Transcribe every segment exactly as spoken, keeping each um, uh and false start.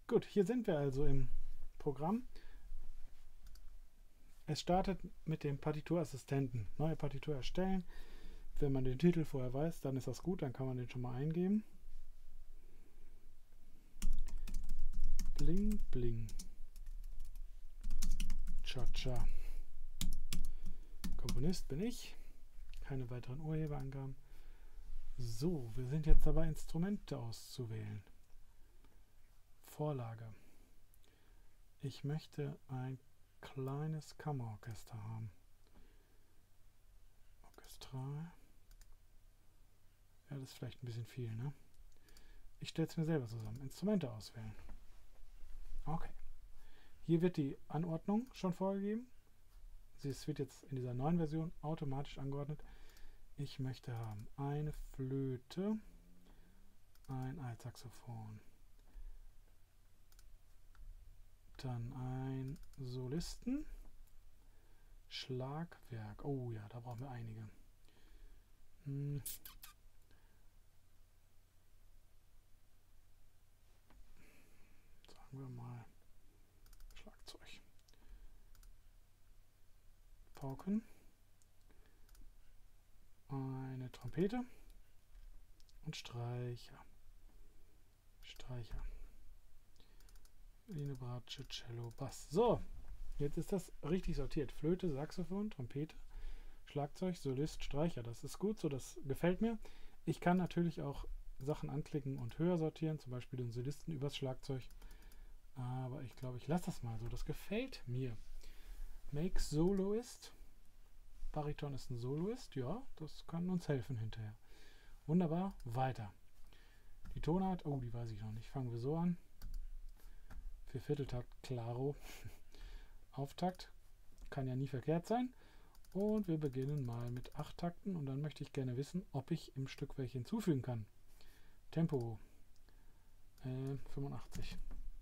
Gut, hier sind wir also im Programm. Es startet mit dem Partiturassistenten. Neue Partitur erstellen. Wenn man den Titel vorher weiß, dann ist das gut, dann kann man den schon mal eingeben. Bling, bling. Cha-cha. Komponist bin ich. Keine weiteren Urheberangaben. So, wir sind jetzt dabei, Instrumente auszuwählen. Vorlage. Ich möchte ein kleines Kammerorchester haben. Orchestral. Ja, das ist vielleicht ein bisschen viel, ne? Ich stelle es mir selber zusammen. Instrumente auswählen. Okay. Hier wird die Anordnung schon vorgegeben. Es wird jetzt in dieser neuen Version automatisch angeordnet. Ich möchte haben eine Flöte, ein Altsaxophon, dann ein Solisten, Schlagwerk. Oh ja, da brauchen wir einige. Hm. Sagen wir mal Schlagzeug. Pauken. Eine Trompete. Und Streicher. Streicher. Eine Bratsche, Cello, Bass. So, jetzt ist das richtig sortiert. Flöte, Saxophon, Trompete, Schlagzeug, Solist, Streicher. Das ist gut so, das gefällt mir. Ich kann natürlich auch Sachen anklicken und höher sortieren, zum Beispiel den Solisten übers Schlagzeug. Aber ich glaube, ich lasse das mal so. Das gefällt mir. Make Soloist. Bariton ist ein Soloist. Ja, das kann uns helfen hinterher. Wunderbar. Weiter. Die Tonart. Oh, die weiß ich noch nicht. Fangen wir so an. Für Vierteltakt Claro. Auftakt. Kann ja nie verkehrt sein. Und wir beginnen mal mit acht Takten. Und dann möchte ich gerne wissen, ob ich im Stück welche hinzufügen kann. Tempo. Äh, fünfundachtzig.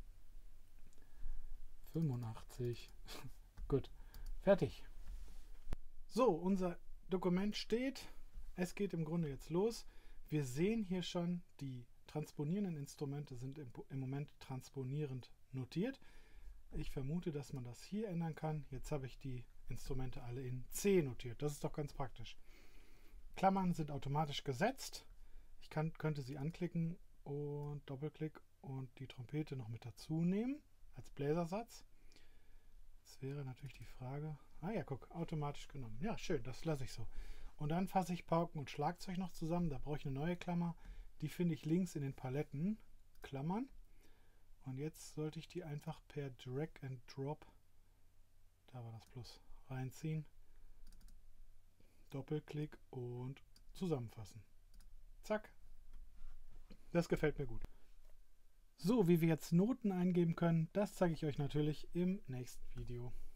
fünfundachtzig. Gut. Fertig. So, unser Dokument steht. Es geht im Grunde jetzt los. Wir sehen hier schon, die transponierenden Instrumente sind im, im Moment transponierend notiert. Ich vermute, dass man das hier ändern kann. Jetzt habe ich die Instrumente alle in C notiert. Das ist doch ganz praktisch. Klammern sind automatisch gesetzt. Ich kann, könnte sie anklicken und Doppelklick und die Trompete noch mit dazu nehmen als Bläsersatz. Das wäre natürlich die Frage. Ah ja, guck, automatisch genommen. Ja, schön, das lasse ich so. Und dann fasse ich Pauken und Schlagzeug noch zusammen. Da brauche ich eine neue Klammer. Die finde ich links in den Paletten. Klammern. Und jetzt sollte ich die einfach per Drag and Drop, da war das Plus, reinziehen. Doppelklick und zusammenfassen. Zack. Das gefällt mir gut. So, wie wir jetzt Noten eingeben können, das zeige ich euch natürlich im nächsten Video.